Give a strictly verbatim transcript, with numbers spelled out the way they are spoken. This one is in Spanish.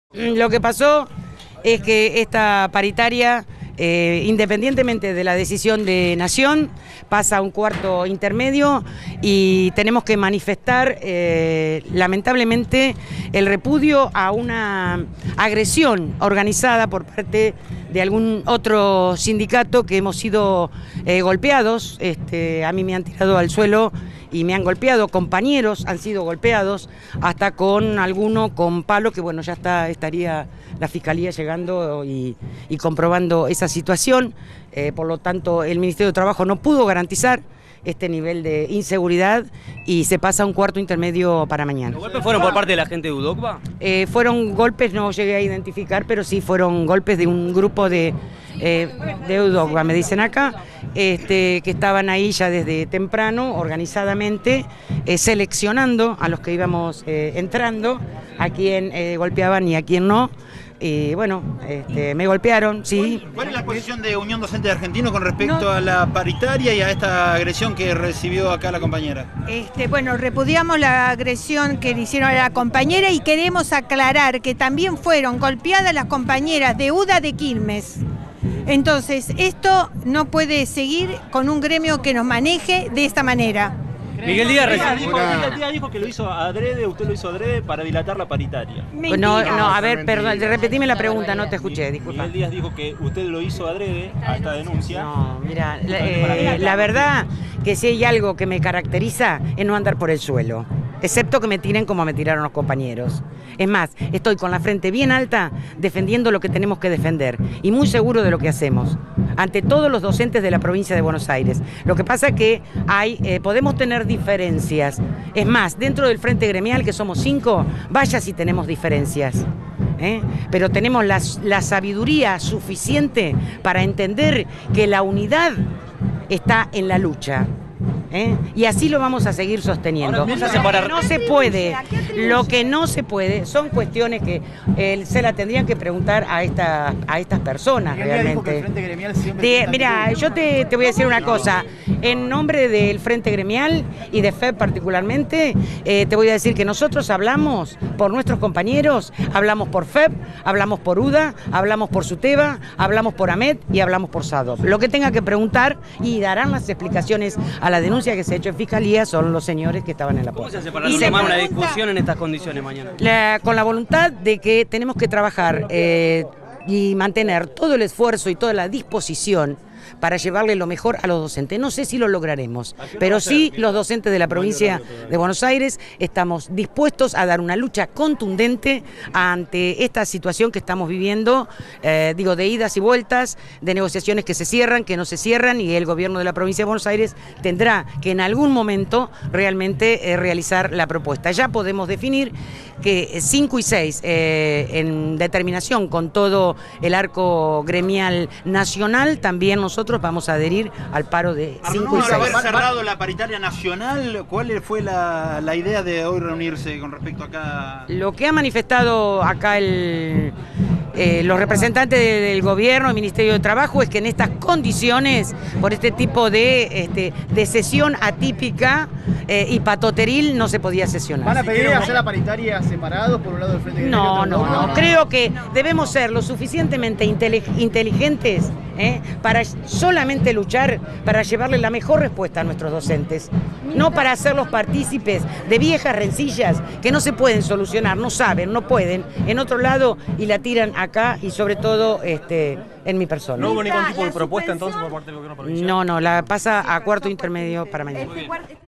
Lo que pasó es que esta paritaria, eh, independientemente de la decisión de Nación, pasa a un cuarto intermedio y tenemos que manifestar eh, lamentablemente el repudio a una agresión organizada por parte de algún otro sindicato que hemos sido eh, golpeados. Este, a mí me han tirado al suelo y me han golpeado, compañeros han sido golpeados, hasta con alguno con palo, que bueno, ya está, estaría la Fiscalía llegando y, y comprobando esa situación. Eh, por lo tanto, el Ministerio de Trabajo no pudo garantizar este nivel de inseguridad y se pasa a un cuarto intermedio para mañana. ¿Los golpes fueron por parte de la gente de UDOCVA? Eh, fueron golpes, no llegué a identificar, pero sí fueron golpes de un grupo de, eh, de UDOCVA, me dicen acá, este, que estaban ahí ya desde temprano, organizadamente, eh, seleccionando a los que íbamos eh, entrando, a quién eh, golpeaban y a quién no. Y bueno, este, me golpearon, sí. ¿Cuál es la posición de Unión Docente de Argentino con respecto no. a la paritaria y a esta agresión que recibió acá la compañera? Este, bueno, repudiamos la agresión que le hicieron a la compañera y queremos aclarar que también fueron golpeadas las compañeras de UDA de Quilmes. Entonces, esto no puede seguir con un gremio que nos maneje de esta manera. Miguel Díaz, dijo, Miguel Díaz dijo que lo hizo adrede, usted lo hizo adrede para dilatar la paritaria. No, no, a ver, perdón, repetime la pregunta, no te escuché, disculpa. Miguel Díaz dijo que usted lo hizo adrede a esta denuncia. No, mira, la, eh, la verdad que si hay algo que me caracteriza es no andar por el suelo, excepto que me tiren como me tiraron los compañeros. Es más, estoy con la frente bien alta defendiendo lo que tenemos que defender y muy seguro de lo que hacemos ante todos los docentes de la provincia de Buenos Aires. Lo que pasa es que hay, eh, podemos tener diferencias. Es más, dentro del frente gremial, que somos cinco, vaya si tenemos diferencias. ¿eh? Pero tenemos la, la sabiduría suficiente para entender que la unidad está en la lucha. ¿Eh? Y así lo vamos a seguir sosteniendo. Ahora, lo que no se puede, lo que no se puede son cuestiones que eh, se la tendrían que preguntar a, esta, a estas personas realmente. De, mira, yo te, te voy a decir una cosa, en nombre del Frente Gremial y de F E B particularmente, eh, te voy a decir que nosotros hablamos por nuestros compañeros, hablamos por F E B, hablamos por UDA, hablamos por SUTEBA, hablamos por AMET y hablamos por SADOP. Lo que tenga que preguntar y darán las explicaciones a la denuncia que se ha hecho en Fiscalía son los señores que estaban en la puerta. ¿Cómo se hace para no tomar una discusión en estas condiciones mañana? La, con la voluntad de que tenemos que trabajar eh, y mantener todo el esfuerzo y toda la disposición para llevarle lo mejor a los docentes. No sé si lo lograremos, pero sí los docentes de la provincia de Buenos Aires estamos dispuestos a dar una lucha contundente ante esta situación que estamos viviendo, eh, digo, de idas y vueltas, de negociaciones que se cierran, que no se cierran, y el gobierno de la provincia de Buenos Aires tendrá que en algún momento realmente eh, realizar la propuesta. Ya podemos definir que cinco y seis, eh, en determinación con todo el arco gremial nacional, también nosotros vamos a adherir al paro de cinco y seis. Al haber cerrado la paritaria nacional, ¿cuál fue la, la idea de hoy reunirse con respecto acá? Lo que ha manifestado acá el... Eh, los representantes del gobierno, el Ministerio de Trabajo, es que en estas condiciones, por este tipo de, este, de sesión atípica eh, y patoteril, no se podía sesionar. ¿Van a pedir hacer la paritaria separados por un lado del Frente Gremial? No, no, no, no. Creo que debemos ser lo suficientemente inteligentes ¿eh? para solamente luchar para llevarle la mejor respuesta a nuestros docentes, no para hacerlos partícipes de viejas rencillas que no se pueden solucionar, no saben, no pueden, en otro lado y la tiran acá y sobre todo este, en mi persona. ¿No hubo ningún tipo de propuesta entonces por parte del gobierno provincial? No, no, la pasa a cuarto intermedio para mañana.